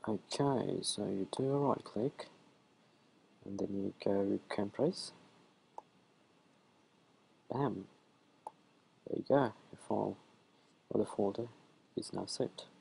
Okay, so you do a right click and then you go compress. Bam! There you go, your file or the folder is now set.